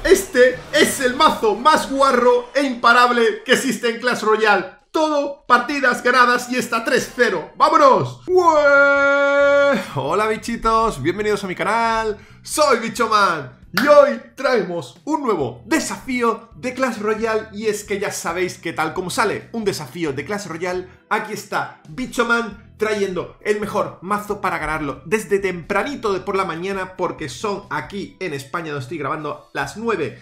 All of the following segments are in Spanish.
Este es el mazo más guarro e imparable que existe en Clash Royale. Todo partidas ganadas y está 3-0. ¡Vámonos! ¡Ué! Hola bichitos, bienvenidos a mi canal. Soy Bichoman y hoy traemos un nuevo desafío de Clash Royale. Y es que ya sabéis que tal como sale un desafío de Clash Royale, aquí está Bichoman trayendo el mejor mazo para ganarlo desde tempranito de por la mañana, porque son aquí en España donde estoy grabando las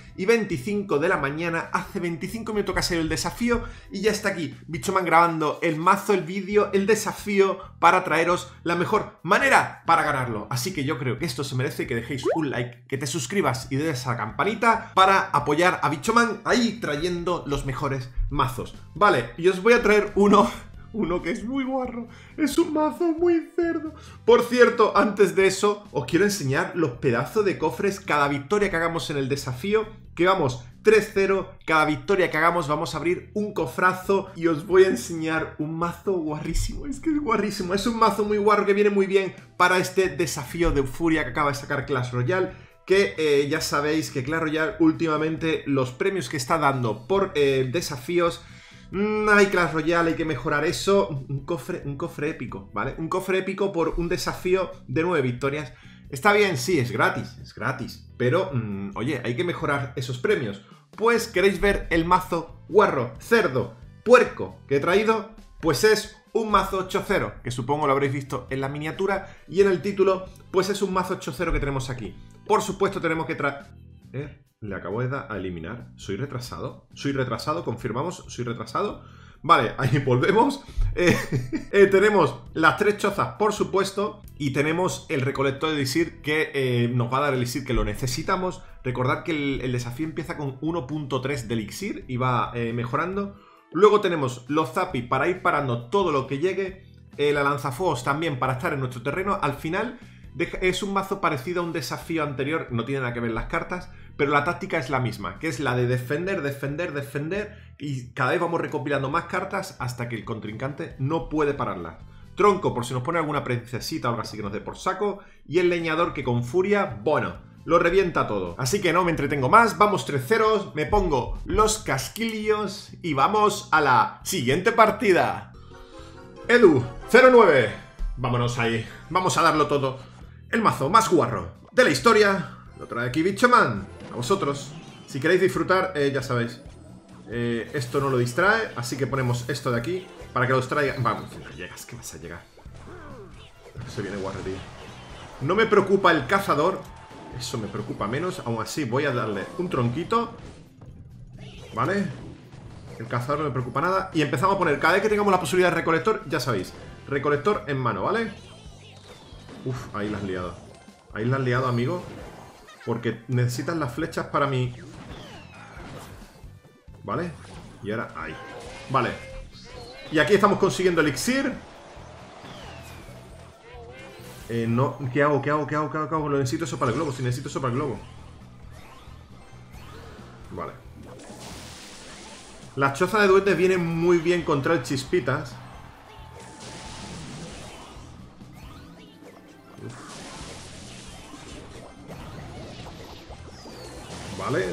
9:25 de la mañana. Hace 25 minutos que ha salido el desafío y ya está aquí Bichoman grabando el mazo, el vídeo, el desafío para traeros la mejor manera para ganarlo. Así que yo creo que esto se merece que dejéis un like, que te suscribas y des a la campanita para apoyar a Bichoman ahí trayendo los mejores mazos. Vale, y os voy a traer uno que es muy guarro. Es un mazo muy cerdo. Por cierto, antes de eso, os quiero enseñar los pedazos de cofres. Cada victoria que hagamos en el desafío, que vamos 3-0, cada victoria que hagamos vamos a abrir un cofrazo. Y os voy a enseñar un mazo guarrísimo. Es que es guarrísimo. Es un mazo muy guarro que viene muy bien para este desafío de euforia que acaba de sacar Clash Royale. Que ya sabéis que Clash Royale últimamente los premios que está dando por desafíos... hay Clash Royale, hay que mejorar eso. Un cofre épico, ¿vale? Un cofre épico por un desafío de 9 victorias. Está bien, sí, es gratis. Pero, oye, hay que mejorar esos premios. Pues, ¿queréis ver el mazo guarro, cerdo, puerco que he traído? Pues es un mazo 8-0, que supongo lo habréis visto en la miniatura. Y en el título, pues es un mazo 8-0 que tenemos aquí. Por supuesto tenemos que traer... Le acabo de dar a eliminar. ¿Soy retrasado? ¿Soy retrasado? ¿Confirmamos? ¿Soy retrasado? Vale, ahí volvemos. Tenemos las 3 chozas, por supuesto. Y tenemos el recolector de elixir que nos va a dar el elixir que lo necesitamos. Recordad que el desafío empieza con 1.3 de elixir y va mejorando. Luego tenemos los zapi para ir parando todo lo que llegue. La lanzafuegos también para estar en nuestro terreno. Al final es un mazo parecido a un desafío anterior. No tiene nada que ver las cartas, pero la táctica es la misma, que es la de defender, y cada vez vamos recopilando más cartas hasta que el contrincante no puede pararla. Tronco, por si nos pone alguna princesita o algo así que nos dé por saco. Y el leñador que con furia, bueno, lo revienta todo. Así que no me entretengo más, vamos 3-0, me pongo los casquillos y vamos a la siguiente partida. Edu, 0-9. Vámonos ahí, vamos a darlo todo. El mazo más guarro de la historia lo trae aquí Bichoman. A vosotros, si queréis disfrutar, ya sabéis, esto no lo distrae, así que ponemos esto de aquí para que os traiga. Vamos, no llegas, que vas a llegar. Se viene guarro, tío. No me preocupa el cazador, eso me preocupa menos. Aún así voy a darle un tronquito, ¿vale? El cazador no me preocupa nada. Y empezamos a poner, cada vez que tengamos la posibilidad de recolector, ya sabéis, recolector en mano, ¿vale? Uf, ahí la has liado. Ahí la has liado, amigo. Porque necesitas las flechas para mí. ¿Vale? Y ahora ahí. Vale. Y aquí estamos consiguiendo elixir. No. ¿Qué hago? Lo necesito eso para el globo. Si necesito eso para el globo. Vale. Las chozas de duendes vienen muy bien contra el chispitas. Vale.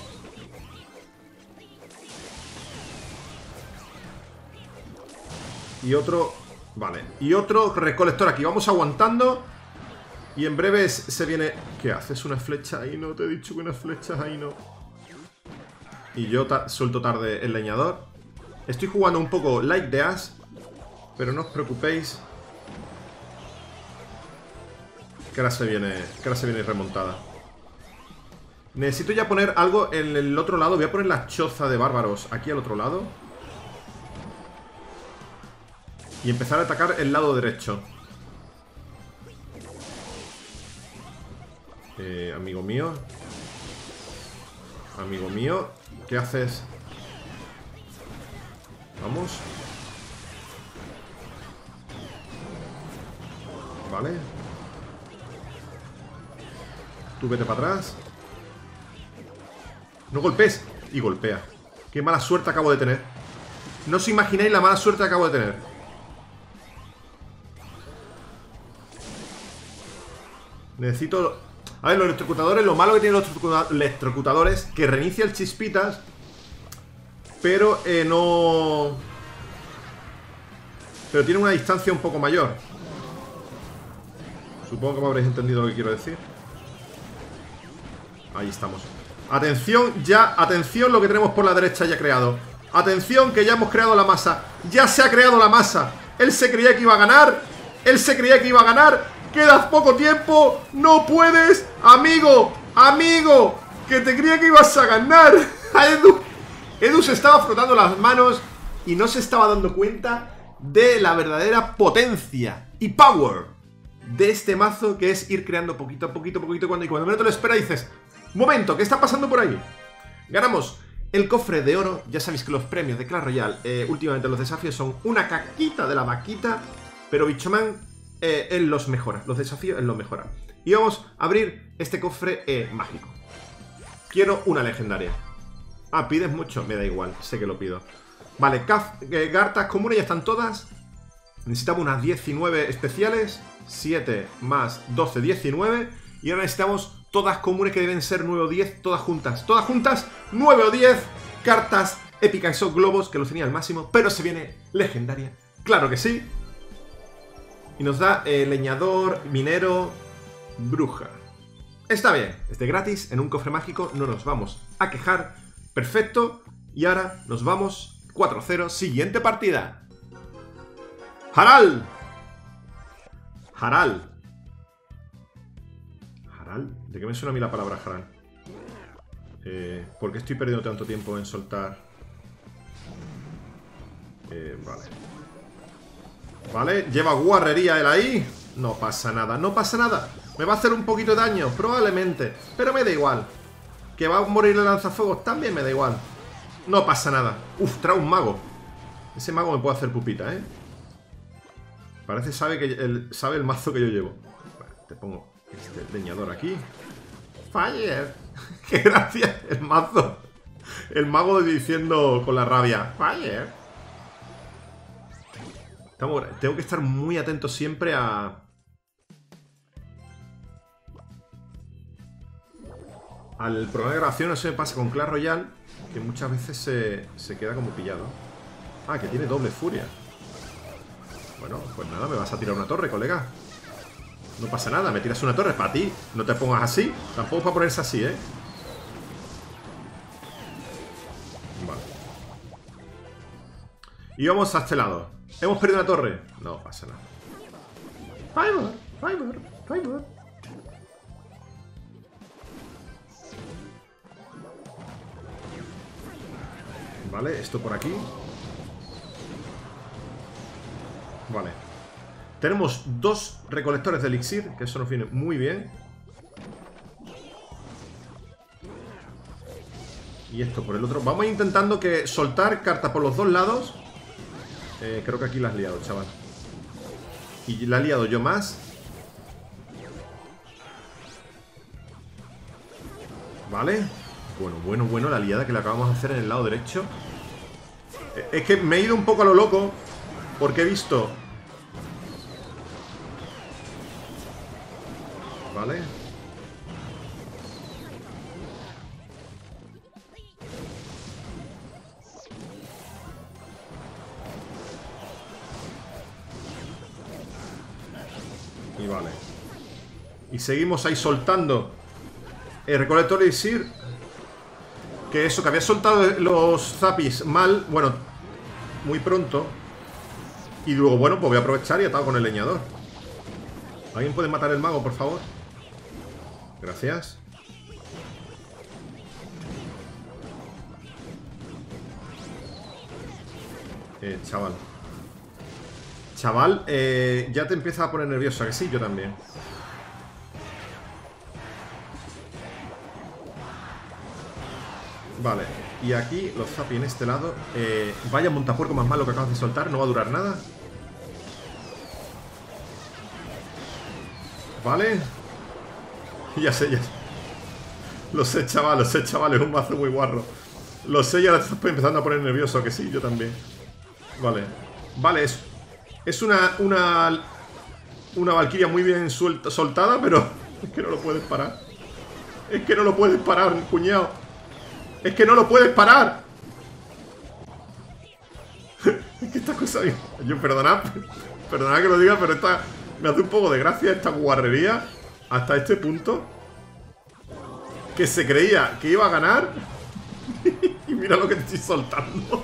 Y otro... Vale. Y otro recolector aquí. Vamos aguantando. Y en breve se viene... ¿Qué haces? ¿Una flecha ahí? No, te he dicho que unas flechas ahí no. Y yo suelto tarde el leñador. Estoy jugando un poco like de as, pero no os preocupéis, que ahora se viene remontada. Necesito ya poner algo en el otro lado. Voy a poner la choza de bárbaros aquí al otro lado. Y empezar a atacar el lado derecho. Amigo mío. Amigo mío, ¿qué haces? Vamos. Vale. Tú vete para atrás. No golpees. Y golpea. Qué mala suerte acabo de tener. No os imagináis la mala suerte que acabo de tener. Necesito... A ver, los electrocutadores, lo malo que tienen los electrocutadores, que reinicia el Chispitas, pero no... Pero tiene una distancia un poco mayor. Supongo que me habréis entendido lo que quiero decir. Ahí estamos. Atención, ya, atención lo que tenemos por la derecha ya creado. Atención que ya hemos creado la masa. Ya se ha creado la masa. Él se creía que iba a ganar. Él se creía que iba a ganar. Queda poco tiempo. No puedes. Amigo, amigo, que te creía que ibas a ganar. Edu se estaba frotando las manos y no se estaba dando cuenta de la verdadera potencia y power de este mazo, que es ir creando poquito a poquito, cuando menos te lo espera dices, momento, ¿qué está pasando por ahí? Ganamos el cofre de oro. Ya sabéis que los premios de Clash Royale, últimamente los desafíos son una caquita de la vaquita, pero Bichoman él los mejora, los desafíos él los mejora. Y vamos a abrir este cofre mágico. Quiero una legendaria. Ah, pides mucho, me da igual, sé que lo pido. Vale, cartas comunes ya están todas. Necesitamos unas 19 especiales. 7 más 12, 19. Y ahora necesitamos todas comunes, que deben ser 9 o 10, todas juntas. Todas juntas, 9 o 10 cartas épicas. Esos globos, que los tenía al máximo. Pero se viene legendaria, claro que sí. Y nos da leñador, minero, bruja. Está bien, es de gratis, en un cofre mágico, no nos vamos a quejar. Perfecto, y ahora nos vamos 4-0, siguiente partida. Harald. Harald. Harald, ¿de qué me suena a mí la palabra Harald? ¿Por qué estoy perdiendo tanto tiempo en soltar? Vale. Vale, lleva guarrería él ahí. No pasa nada, no pasa nada. Me va a hacer un poquito de daño, probablemente, pero me da igual. Que va a morir el lanzafuegos, también me da igual. No pasa nada. Uf, trae un mago. Ese mago me puede hacer pupita, ¿eh? Parece sabe el mazo que yo llevo. Vale, te pongo este leñador aquí. Fire. Qué gracia el mazo. El mago diciendo con la rabia Fire. Tengo que estar muy atento siempre al programa de grabación. Eso me pasa con Clash Royale, que muchas veces se queda como pillado. Ah, que tiene doble furia. Bueno, pues nada, me vas a tirar una torre, colega. No pasa nada, me tiras una torre para ti. No te pongas así, tampoco para ponerse así, ¿eh? Vale. Y vamos a este lado. ¿Hemos perdido una torre? No pasa nada. Fiber. Vale, esto por aquí. Vale. Tenemos 2 recolectores de elixir, que eso nos viene muy bien. Y esto por el otro. Vamos intentando soltar cartas por los dos lados. Creo que aquí la has liado, chaval. Y la he liado yo más. Vale. Bueno, la liada que le acabamos de hacer en el lado derecho. Es que me he ido un poco a lo loco, porque he visto... Vale. Y vale. Y seguimos ahí soltando el recolector de elixir. Que eso, que había soltado los zapis mal. Bueno, muy pronto. Y luego, bueno, pues voy a aprovechar y atado con el leñador. ¿Alguien puede matar el mago, por favor? Gracias. Chaval. Chaval, ya te empieza a poner nervioso, ¿a que sí? Yo también. Vale, y aquí los zapi en este lado. Vaya montapuerco más malo que acabas de soltar, no va a durar nada. Vale. Ya sé, ya sé. Lo sé, chaval, es un mazo muy guarro. Lo sé, ya te estás empezando a poner nervioso, ¿a que sí? Yo también. Vale. Vale, es una Valkyria muy bien soltada, pero es que no lo puedes parar. Es que no lo puedes parar, cuñado. Es que no lo puedes parar. Es que esta cosa... Yo, perdonad que lo diga, pero esta... Me hace un poco de gracia esta guarrería hasta este punto. Que se creía que iba a ganar. Y mira lo que te estoy soltando.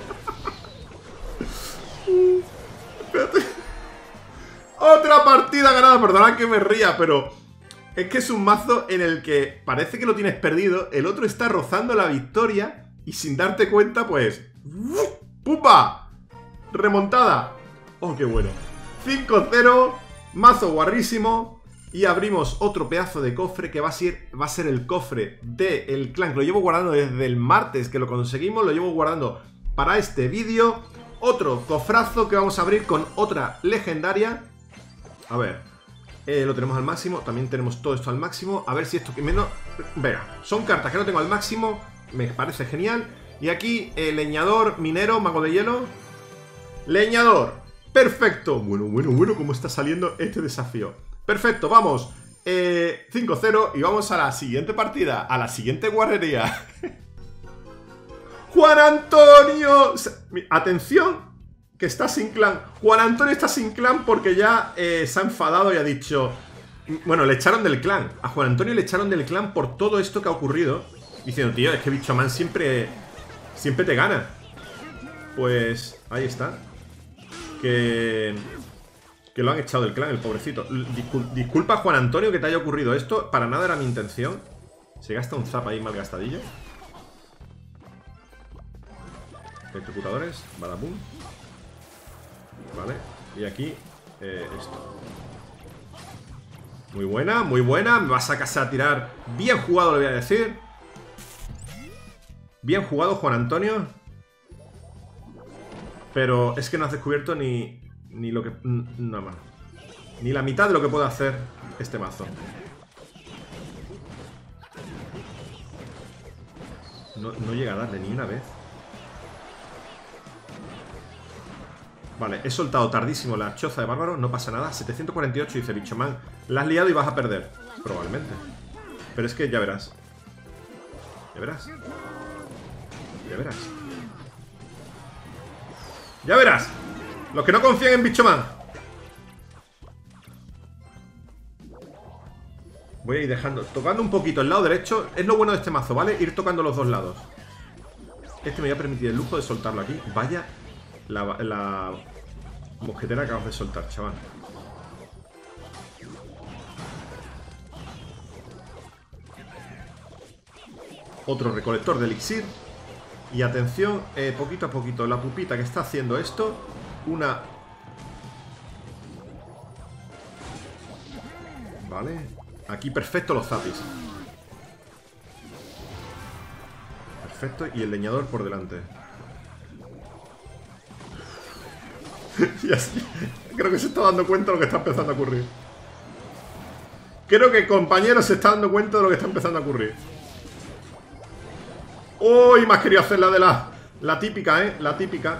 Espérate. Otra partida ganada. Perdonad que me ría, pero es que es un mazo en el que parece que lo tienes perdido. El otro está rozando la victoria y sin darte cuenta, pues... ¡Pumba! Remontada. Oh, qué bueno. 5-0. Mazo guarrísimo. Y abrimos otro pedazo de cofre que va a ser el cofre del clan. Lo llevo guardando desde el martes que lo conseguimos. Lo llevo guardando para este vídeo. Otro cofrazo que vamos a abrir con otra legendaria. A ver. Lo tenemos al máximo. También tenemos todo esto al máximo. A ver si esto que menos... Venga, son cartas que no tengo al máximo. Me parece genial. Y aquí, leñador, minero, mago de hielo. Leñador. Perfecto. Bueno, cómo está saliendo este desafío. Perfecto, vamos. 5-0 y vamos a la siguiente partida. A la siguiente guarrería. Juan Antonio. Atención, que está sin clan. Juan Antonio está sin clan porque ya se ha enfadado y ha dicho... Bueno, le echaron del clan. A Juan Antonio le echaron del clan por todo esto que ha ocurrido. Diciendo, tío, es que Bichoman siempre te gana. Pues ahí está. Que lo han echado del clan, el pobrecito. Disculpa, Juan Antonio, que te haya ocurrido esto. Para nada era mi intención. Se gasta un zap ahí mal gastadillo. Electrocutadores, badabum. Vale, y aquí esto. Muy buena, muy buena. Me vas a casa a tirar. Bien jugado, le voy a decir. Bien jugado, Juan Antonio. Pero es que no has descubierto ni lo que... Nada más. Ni la mitad de lo que puede hacer este mazo. No llega a darle ni una vez. Vale, he soltado tardísimo la choza de bárbaro. No pasa nada, 748. Dice Bichoman, la has liado y vas a perder. Probablemente. Pero es que ya verás. Ya verás. Ya verás. Ya verás. Los que no confían en Bichoman. Voy a ir dejando, tocando un poquito el lado derecho. Es lo bueno de este mazo, ¿vale? Ir tocando los dos lados. Este me voy a permitir el lujo de soltarlo aquí. Vaya la mosquetera que acabas de soltar, chaval. Otro recolector de elixir. Y atención, poquito a poquito, la pupita que está haciendo esto. Una... Vale. Aquí perfecto los zapis. Perfecto, y el leñador por delante. Y así, creo que se está dando cuenta de lo que está empezando a ocurrir. Creo que el compañero se está dando cuenta de lo que está empezando a ocurrir. ¡Uy! Me has querido hacer la de la típica, ¿eh? La típica.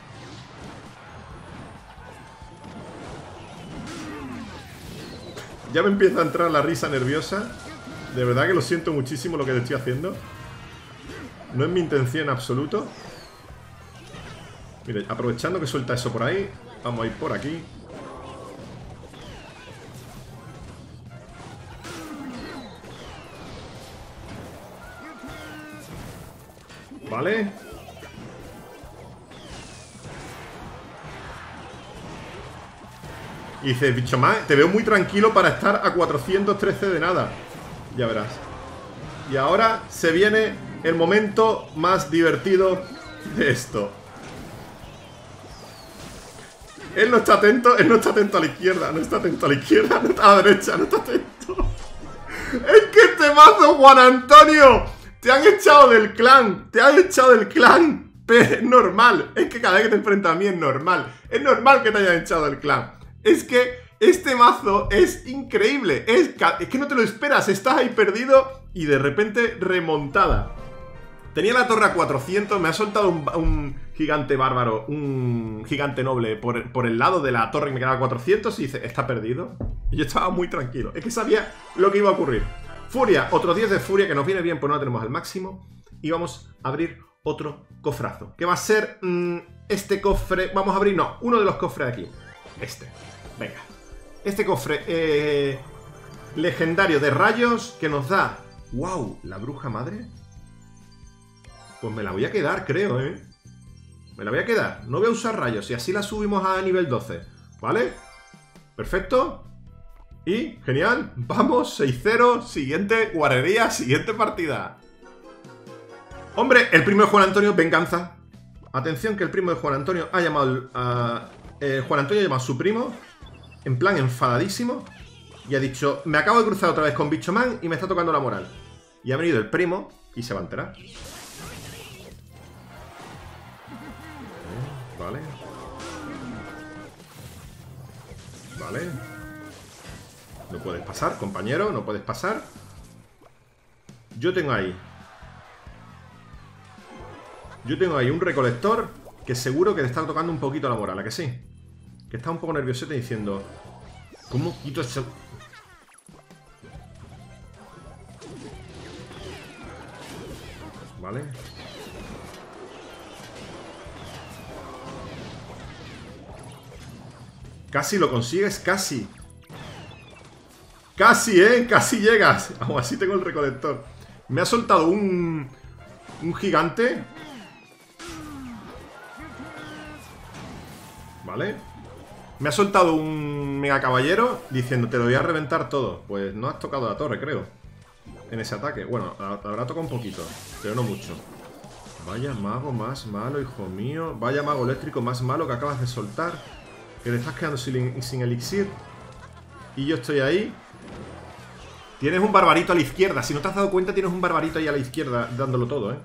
Ya me empieza a entrar la risa nerviosa. De verdad que lo siento muchísimo lo que estoy haciendo. No es mi intención en absoluto. Mire, aprovechando que suelta eso por ahí, vamos a ir por aquí. Vale. Y dice, Bichoman, te veo muy tranquilo para estar a 413 de nada. Ya verás. Y ahora se viene el momento más divertido de esto. Él no está atento a la izquierda, no está atento a la izquierda, no está a la derecha, no está atento. Es que este mazo, Juan Antonio, te han echado del clan, pero es normal, es que cada vez que te enfrentas a mí es normal que te hayan echado del clan. Es que este mazo es increíble, es que no te lo esperas, estás ahí perdido y de repente remontada. Tenía la torre a 400, me ha soltado un gigante bárbaro, un gigante noble por el lado de la torre que me quedaba a 400 y dice, está perdido. Y yo estaba muy tranquilo, es que sabía lo que iba a ocurrir. Furia, otro 10 de furia que nos viene bien, pues no la tenemos al máximo. Y vamos a abrir otro cofrazo. Que va a ser este cofre. Vamos a abrir, no, uno de los cofres de aquí. Este, venga. Este cofre legendario de rayos que nos da... ¡Wow! ¿La bruja madre? Pues me la voy a quedar, creo, ¿eh? Me la voy a quedar. No voy a usar rayos y así la subimos a nivel 12. ¿Vale? Perfecto. Y, genial. Vamos, 6-0. Siguiente guarrería, siguiente partida. Hombre, el primo de Juan Antonio, venganza. Atención que el primo de Juan Antonio ha llamado a... Juan Antonio ha llamado a su primo en plan enfadadísimo y ha dicho, me acabo de cruzar otra vez con Bichoman y me está tocando la moral. Y ha venido el primo y se va a enterar. Vale. Vale. No puedes pasar, compañero, no puedes pasar. Yo tengo ahí un recolector que seguro que le está tocando un poquito la moral, ¿a que sí? Que está un poco nerviosete diciendo, ¿cómo quito eso? Vale. Casi lo consigues, casi. Casi, casi llegas. Aún así tengo el recolector. Me ha soltado un gigante. Vale. Me ha soltado un mega caballero diciendo, te lo voy a reventar todo. Pues no has tocado la torre, creo, en ese ataque. Bueno, habrá tocado un poquito, pero no mucho. Vaya mago más malo, hijo mío. Vaya mago eléctrico más malo que acabas de soltar. Que le estás quedando sin elixir. Y yo estoy ahí. Tienes un barbarito a la izquierda. Si no te has dado cuenta, tienes un barbarito ahí a la izquierda dándolo todo,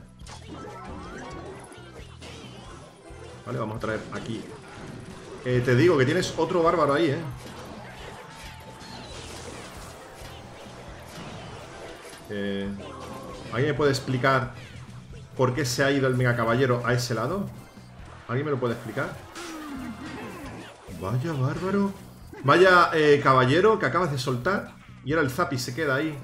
Vale, vamos a traer aquí. Te digo que tienes otro bárbaro ahí, ¿Alguien me puede explicar por qué se ha ido el mega caballero a ese lado? ¿Alguien me lo puede explicar? Vaya bárbaro. Vaya caballero que acabas de soltar. Y ahora el Zapi se queda ahí.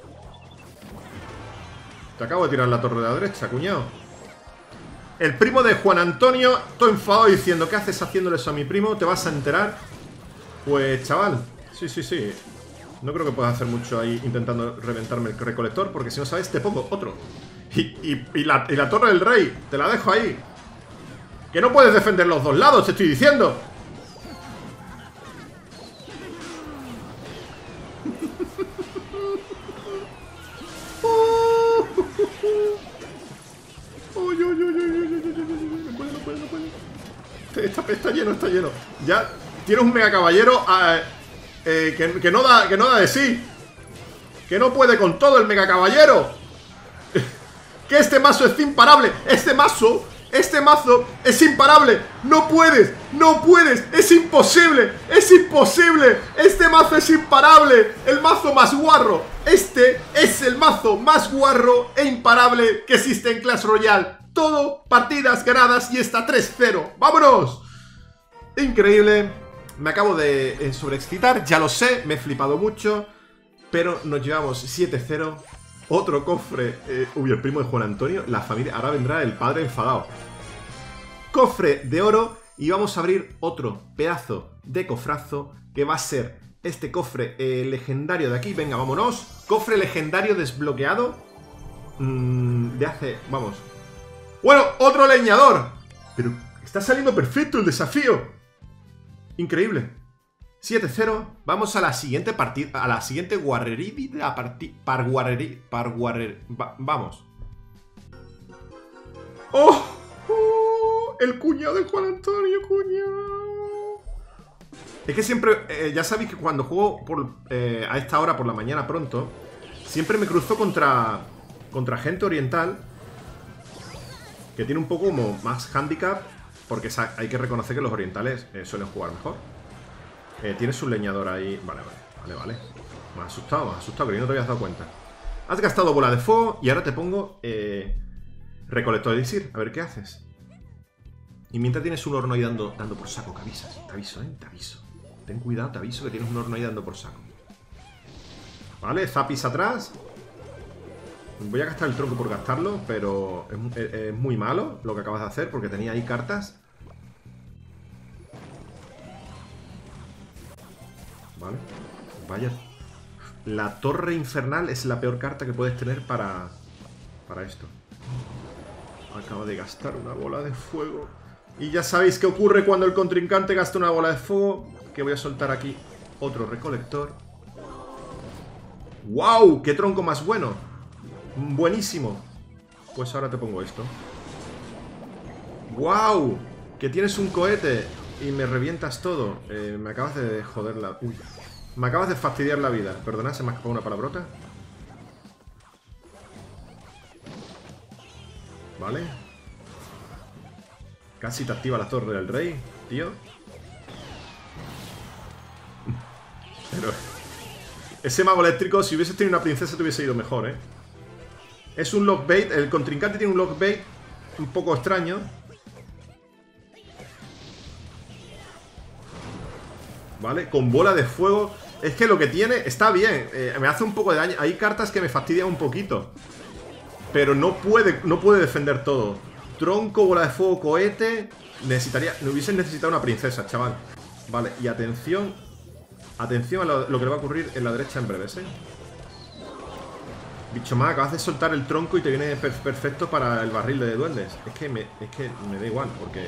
Te acabo de tirar la torre de la derecha, cuñado. El primo de Juan Antonio, todo enfadado diciendo, ¿qué haces haciéndole eso a mi primo? ¿Te vas a enterar? Pues, chaval, sí. No creo que puedas hacer mucho ahí intentando reventarme el recolector, porque si no sabes, te pongo otro. Y la torre del rey, te la dejo ahí. Que no puedes defender los dos lados, te estoy diciendo. Está lleno. Ya tienes un mega caballero que no da de sí. Que no puede con todo el mega caballero. Que este mazo es imparable. Este mazo es imparable. No puedes, es imposible. Este mazo es imparable. El mazo más guarro. Este es el mazo más guarro e imparable que existe en Clash Royale. Todo partidas ganadas y está 3-0. ¡Vámonos! Increíble. Me acabo de sobreexcitar, ya lo sé, me he flipado mucho. Pero nos llevamos 7-0. Otro cofre. Uy, el primo de Juan Antonio. La familia. Ahora vendrá el padre enfadado. Cofre de oro. Y vamos a abrir otro pedazo de cofrazo. Que va a ser este cofre legendario de aquí. Venga, vámonos. Cofre legendario desbloqueado. De hace... Vamos. Bueno, otro leñador. Pero está saliendo perfecto el desafío. Increíble. 7-0. Vamos a la siguiente partida. A la siguiente guarrería. Vamos. ¡Oh! El cuñado de Juan Antonio, cuñado. Es que siempre... ya sabéis que cuando juego a esta hora por la mañana pronto, siempre me cruzo contra gente oriental que tiene un poco como más handicap, porque hay que reconocer que los orientales suelen jugar mejor. Tienes un leñador ahí. Vale. Me has asustado, que no te habías dado cuenta. Has gastado bola de fuego y ahora te pongo recolector de elixir. A ver qué haces. Y mientras tienes un horno ahí dando por saco, que avisas. Te aviso, te aviso. Ten cuidado, te aviso que tienes un horno ahí dando por saco. Vale, Zapis atrás. Voy a gastar el tronco por gastarlo, pero es muy malo lo que acabas de hacer, porque tenía ahí cartas. Vale. Vaya. La torre infernal es la peor carta que puedes tener para esto. Acaba de gastar una bola de fuego. Y ya sabéis qué ocurre cuando el contrincante gasta una bola de fuego. Que voy a soltar aquí otro recolector. ¡Wow! ¡Qué tronco más bueno! Buenísimo. Pues ahora te pongo esto. ¡Wow! Que tienes un cohete y me revientas todo. Me acabas de joder la... Uy. Me acabas de fastidiar la vida. Perdona, se me ha escapado una palabrota. Vale. Casi te activa la torre del rey, tío. Pero... ese mago eléctrico, si hubieses tenido una princesa, te hubiese ido mejor, ¿eh? Es un lockbait. El contrincante tiene un lockbait un poco extraño. Vale, con bola de fuego. Es que lo que tiene está bien. Me hace un poco de daño. Hay cartas que me fastidian un poquito. Pero no puede defender todo. Tronco, bola de fuego, cohete. Me hubiesen necesitado una princesa, chaval. Vale, y atención. Atención a lo que le va a ocurrir en la derecha en breves, ¿eh? Bicho más, acabas de soltar el tronco y te viene perfecto para el barril de duendes. Es que me da igual, porque...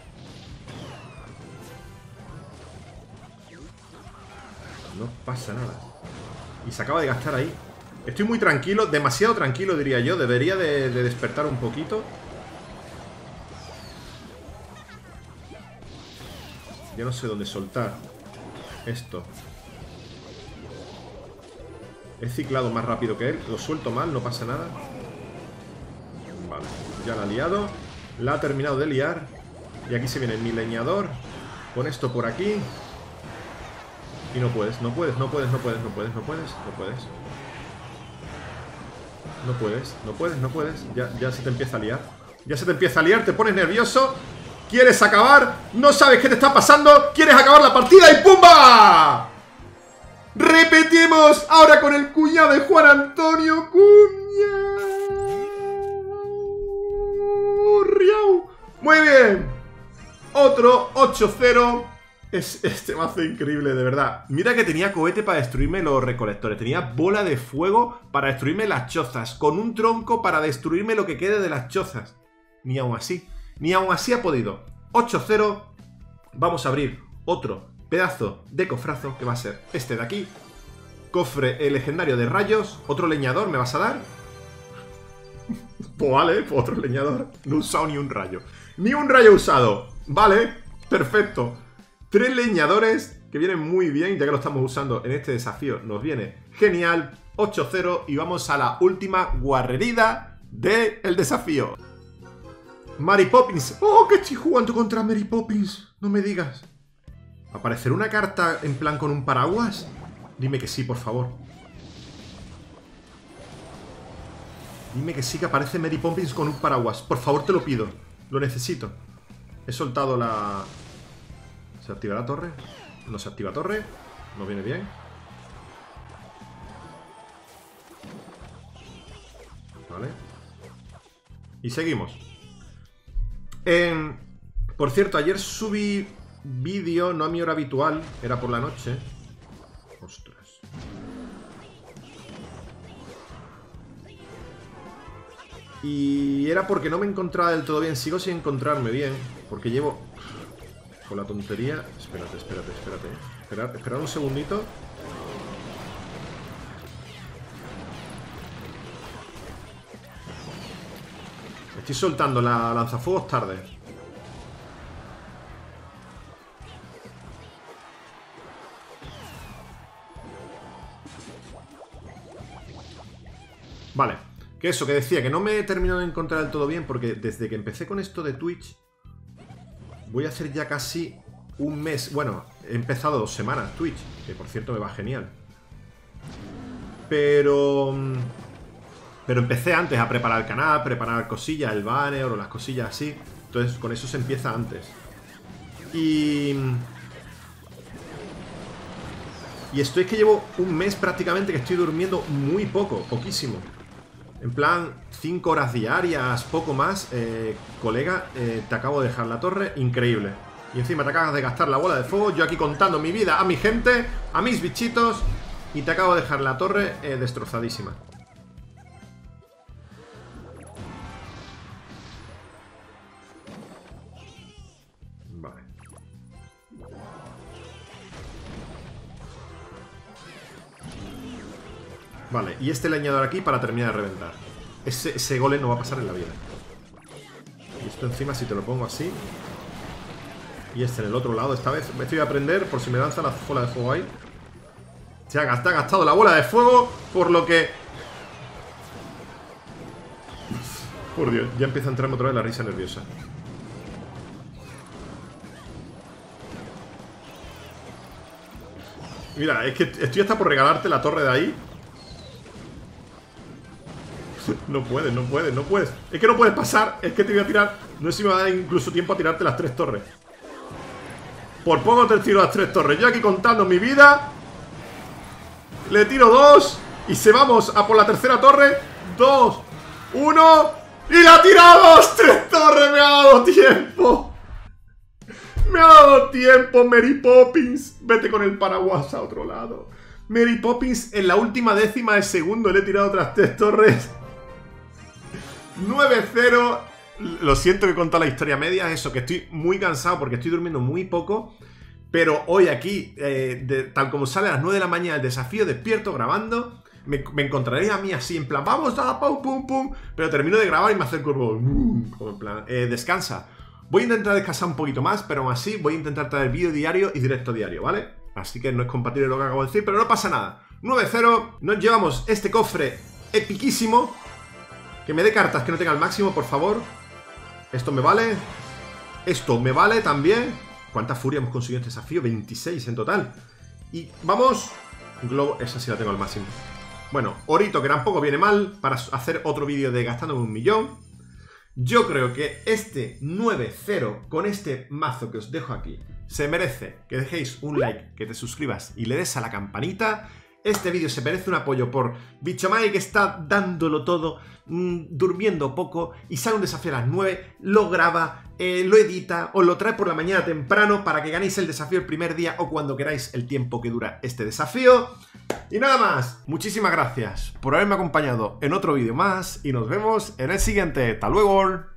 no pasa nada. Y se acaba de gastar ahí. Estoy muy tranquilo, demasiado tranquilo diría yo. Debería de despertar un poquito. Ya no sé dónde soltar esto. He ciclado más rápido que él. Lo suelto mal, no pasa nada. Vale, ya la ha liado. La ha terminado de liar. Y aquí se viene mi leñador. Con esto por aquí. Y no puedes. Ya se te empieza a liar. Ya se te empieza a liar, te pones nervioso. ¿Quieres acabar? No sabes qué te está pasando. ¿Quieres acabar la partida? ¡Y ¡pumba! Repetimos ahora con el cuñado de Juan Antonio. Cuñado. Muy bien. Otro 8-0. Este mazo increíble, de verdad. Mira que tenía cohete para destruirme los recolectores. Tenía bola de fuego para destruirme las chozas. Con un tronco para destruirme lo que quede de las chozas. Ni aún así ha podido. 8-0. Vamos a abrir otro pedazo de cofrazo que va a ser este de aquí. Cofre legendario de rayos. Otro leñador me vas a dar. Pues vale, pues otro leñador. No he usado ni un rayo. Ni un rayo usado. Vale, perfecto. 3 leñadores que vienen muy bien, ya que lo estamos usando en este desafío. Nos viene genial. 8-0 y vamos a la última guarrerida del desafío. Mary Poppins. ¡Oh, que estoy jugando contra Mary Poppins! No me digas. ¿Aparecerá una carta en plan con un paraguas? Dime que sí, por favor. Dime que sí, que aparece Mary Poppins con un paraguas. Por favor, te lo pido. Lo necesito. He soltado la... ¿Se activa la torre? No se activa torre. No viene bien. Vale. Y seguimos. Por cierto, ayer subí vídeo, no a mi hora habitual. Era por la noche. Ostras. Y era porque no me encontraba del todo bien. Sigo sin encontrarme bien. Porque llevo... con la tontería... Espérate. Esperad un segundito. Estoy soltando la lanzafuegos tarde. Vale. Que eso, que decía que no me he terminado de encontrar del todo bien. Porque desde que empecé con esto de Twitch... voy a hacer ya casi un mes. Bueno, he empezado 2 semanas Twitch, que por cierto me va genial. Pero empecé antes a preparar el canal, preparar cosillas, el banner o las cosillas así. Entonces con eso se empieza antes. Y estoy que llevo un mes prácticamente que estoy durmiendo muy poco, poquísimo. En plan, 5 horas diarias, poco más. Colega, te acabo de dejar la torre, increíble. Y encima te acabas de gastar la bola de fuego. Yo aquí contando mi vida a mi gente, a mis bichitos. Y te acabo de dejar la torre destrozadísima. Vale. Vale, y este leñador aquí para terminar de reventar. Ese golem no va a pasar en la vida. Y esto encima si te lo pongo así. Y este en el otro lado. Esta vez me estoy a aprender por si me lanza la bola de fuego ahí. Se ha gastado la bola de fuego. Por lo que... Por Dios, ya empieza a entrarme otra vez la risa nerviosa. Mira, es que estoy hasta por regalarte la torre de ahí. No puedes, no puedes, no puedes. Es que no puedes pasar, es que te voy a tirar. No sé si me va a dar incluso tiempo a tirarte las 3 torres. Por poco te tiro las 3 torres. Yo aquí contando mi vida. Le tiro 2. Y se vamos a por la tercera torre. 2, 1. ¡Y la tiramos! 3 torres, me ha dado tiempo. Me ha dado tiempo, Mary Poppins. Vete con el paraguas a otro lado. Mary Poppins, en la última décima de segundo le he tirado otras 3 torres. 9-0. Lo siento que he contado la historia media. Eso, que estoy muy cansado porque estoy durmiendo muy poco. Pero hoy aquí, tal como sale a las 9 de la mañana el desafío, despierto grabando. Me encontraréis a mí así, en plan, vamos a pum, pum, pum. Pero termino de grabar y me acerco como en plan, descansa. Voy a intentar descansar un poquito más, pero aún así voy a intentar traer vídeo diario y directo diario, ¿vale? Así que no es compatible lo que acabo de decir, pero no pasa nada. 9-0, nos llevamos este cofre epiquísimo. Que me dé cartas que no tenga el máximo, por favor. Esto me vale. Esto me vale también. ¿Cuánta furia hemos conseguido en este desafío? 26 en total. Y vamos. Un globo, esa sí la tengo al máximo. Bueno, orito, que tampoco viene mal para hacer otro vídeo de gastándome 1 millón. Yo creo que este 9-0 con este mazo que os dejo aquí se merece que dejéis un like, que te suscribas y le des a la campanita. Este vídeo se merece un apoyo por Bichomai, que está dándolo todo, durmiendo poco, y sale un desafío a las 9, lo graba, lo edita, os lo trae por la mañana temprano para que ganéis el desafío el primer día o cuando queráis el tiempo que dura este desafío. Y nada más, muchísimas gracias por haberme acompañado en otro vídeo más y nos vemos en el siguiente. ¡Hasta luego!